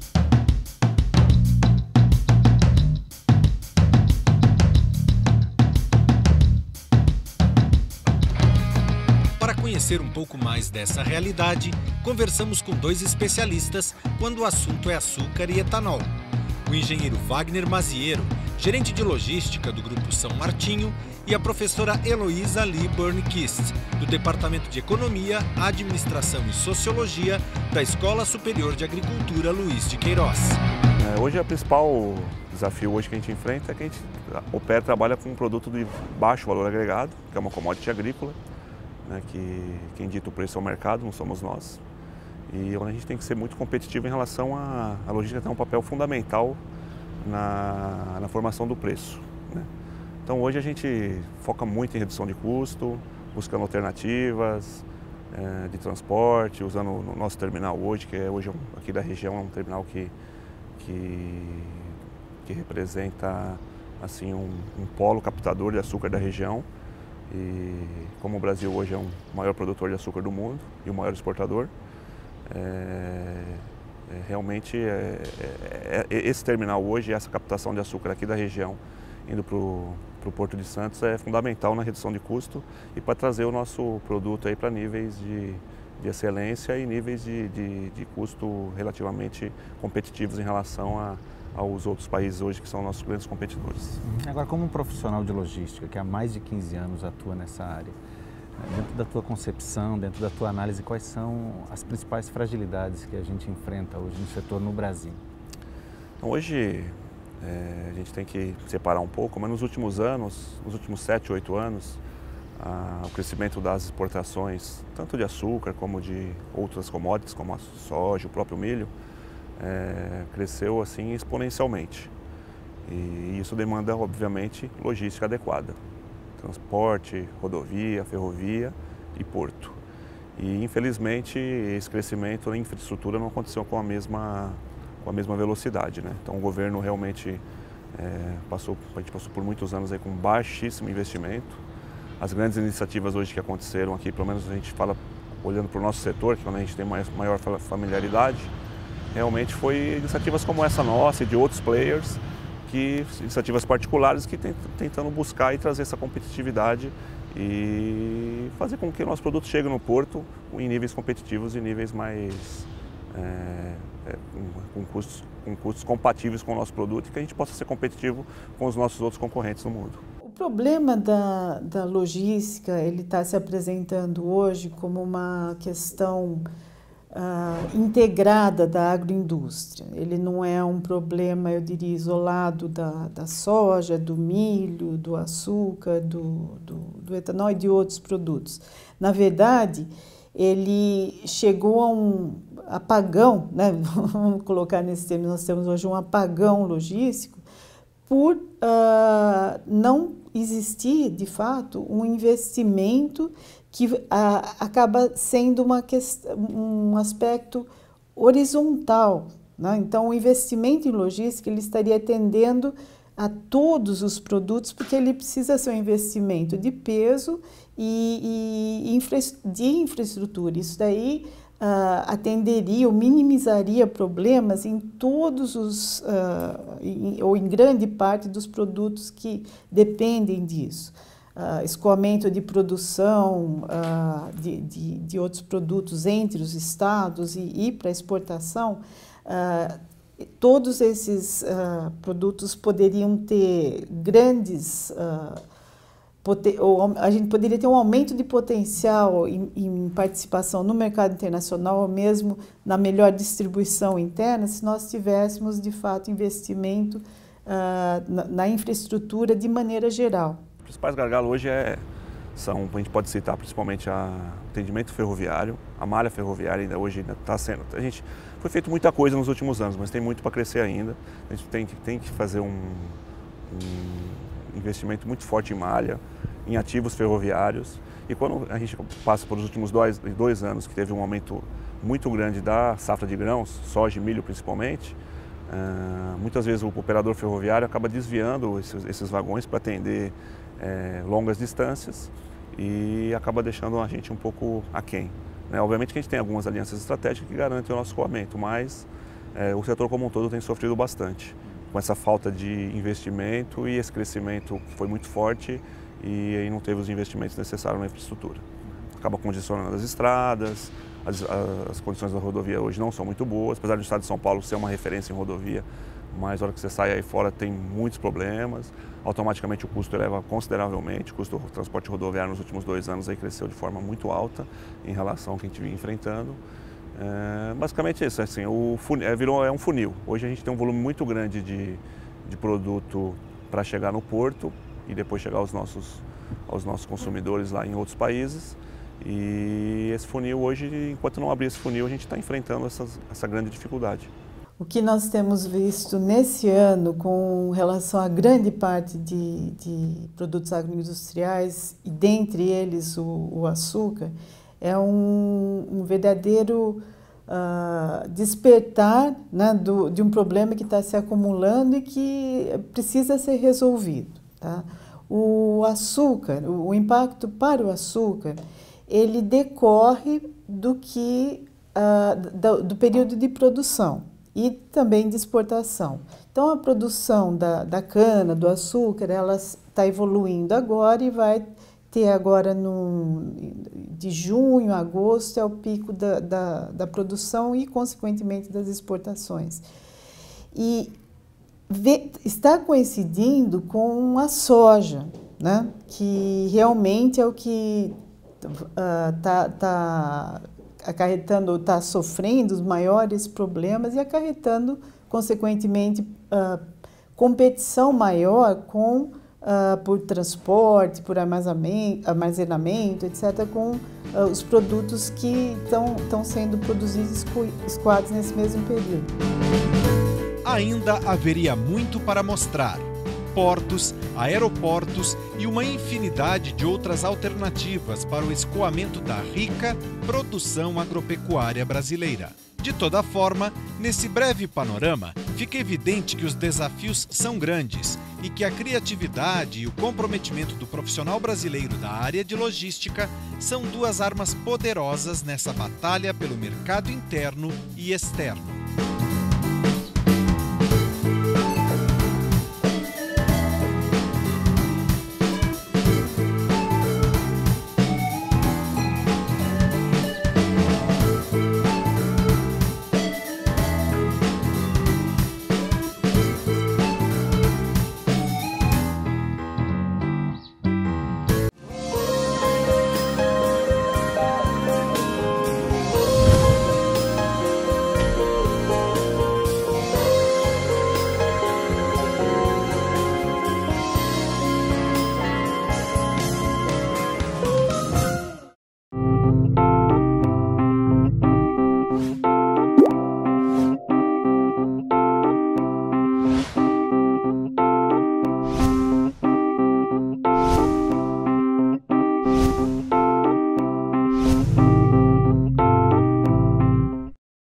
Para conhecer um pouco mais dessa realidade, conversamos com 2 especialistas quando o assunto é açúcar e etanol. O engenheiro Wagner Maziero, gerente de logística do Grupo São Martinho, e a professora Heloísa Lee Burnquist, do Departamento de Economia, Administração e Sociologia da Escola Superior de Agricultura Luiz de Queiroz. Hoje a principal desafio hoje que a gente enfrenta é que a gente trabalha com um produto de baixo valor agregado, que é uma commodity agrícola, né, que quem dita o preço é o mercado, não somos nós. E onde a gente tem que ser muito competitivo em relação à logística, tem um papel fundamental na formação do preço, né? Então hoje a gente foca muito em redução de custo, buscando alternativas de transporte, usando o nosso terminal hoje, que é hoje aqui da região, é um terminal que representa assim, um polo captador de açúcar da região. E como o Brasil hoje é o maior produtor de açúcar do mundo e o maior exportador, realmente esse terminal hoje, essa captação de açúcar aqui da região, indo para o Porto de Santos, é fundamental na redução de custo e para trazer o nosso produto aí para níveis de excelência e níveis de custo relativamente competitivos em relação aos outros países hoje que são nossos grandes competidores. Agora, como um profissional de logística que há mais de 15 anos atua nessa área, dentro da tua concepção, dentro da tua análise, quais são as principais fragilidades que a gente enfrenta hoje no setor no Brasil? Então, hoje a gente tem que separar um pouco, mas nos últimos anos, nos últimos 7, 8 anos, o crescimento das exportações, tanto de açúcar como de outras commodities, como a soja, o próprio milho, cresceu assim exponencialmente. E isso demanda, obviamente, logística adequada. Transporte, rodovia, ferrovia e porto. E, infelizmente, esse crescimento na infraestrutura não aconteceu com a mesma velocidade, né? Então, o governo realmente a gente passou por muitos anos aí com baixíssimo investimento. As grandes iniciativas hoje que aconteceram aqui, pelo menos a gente fala olhando para o nosso setor, que é onde a gente tem maior familiaridade, realmente foi iniciativas como essa nossa e de outros players, iniciativas particulares que tentando buscar e trazer essa competitividade e fazer com que o nosso produto chegue no porto em níveis competitivos e níveis mais com custos compatíveis com o nosso produto e que a gente possa ser competitivo com os nossos outros concorrentes no mundo. O problema da logística, ele está se apresentando hoje como uma questão integrada da agroindústria. Ele não é um problema, eu diria, isolado da soja, do milho, do açúcar, do etanol e de outros produtos. Na verdade, ele chegou a um apagão, né? Vamos colocar nesse termo, nós temos hoje um apagão logístico por não existir, de fato, um investimento que acaba sendo um aspecto horizontal, né? Então, o investimento em logística ele estaria atendendo a todos os produtos, porque ele precisa ser um investimento de peso e de infraestrutura. Isso daí atenderia ou minimizaria problemas em todos os, ou em grande parte dos produtos que dependem disso. Escoamento de produção de outros produtos entre os estados e para exportação, todos esses produtos poderiam ter grandes, a gente poderia ter um aumento de potencial em participação no mercado internacional ou mesmo na melhor distribuição interna se nós tivéssemos de fato investimento na infraestrutura de maneira geral. Os principais gargalos hoje são, a gente pode citar principalmente o atendimento ferroviário, a malha ferroviária ainda hoje está sendo, foi feito muita coisa nos últimos anos, mas tem muito para crescer ainda. A gente tem que fazer um investimento muito forte em malha, em ativos ferroviários. E quando a gente passa por os últimos dois anos, que teve um aumento muito grande da safra de grãos, soja e milho principalmente, muitas vezes o operador ferroviário acaba desviando esses vagões para atender longas distâncias e acaba deixando a gente um pouco aquém, né? Obviamente que a gente tem algumas alianças estratégicas que garantem o nosso escoamento, mas o setor como um todo tem sofrido bastante com essa falta de investimento e esse crescimento que foi muito forte e aí não teve os investimentos necessários na infraestrutura. Acaba congestionando as estradas, as condições da rodovia hoje não são muito boas, apesar do estado de São Paulo ser uma referência em rodovia, mas na hora que você sai aí fora tem muitos problemas, automaticamente o custo eleva consideravelmente, o custo do transporte rodoviário nos últimos 2 anos aí cresceu de forma muito alta em relação ao que a gente vinha enfrentando. Basicamente isso, assim, é um funil. Hoje a gente tem um volume muito grande de de produto para chegar no porto e depois chegar aos nossos consumidores lá em outros países. E esse funil hoje, enquanto não abrir esse funil, a gente está enfrentando essa grande dificuldade. O que nós temos visto nesse ano com relação à grande parte de produtos agroindustriais, e dentre eles o açúcar, é um verdadeiro despertar, né, de um problema que está se acumulando e que precisa ser resolvido. Tá? O açúcar, o impacto para o açúcar, ele decorre do período de produção e também de exportação. Então, a produção da cana, do açúcar, ela está evoluindo agora e vai ter agora de junho a agosto é o pico da produção e, consequentemente, das exportações. E está coincidindo com a soja, né? Que realmente é o que acarretando, está sofrendo os maiores problemas e acarretando, consequentemente, competição maior por transporte, por armazenamento, etc., com os produtos que estão sendo produzidos e escoados nesse mesmo período. Ainda haveria muito para mostrar. Portos, aeroportos e uma infinidade de outras alternativas para o escoamento da rica produção agropecuária brasileira. De toda forma, nesse breve panorama, fica evidente que os desafios são grandes e que a criatividade e o comprometimento do profissional brasileiro da área de logística são duas armas poderosas nessa batalha pelo mercado interno e externo.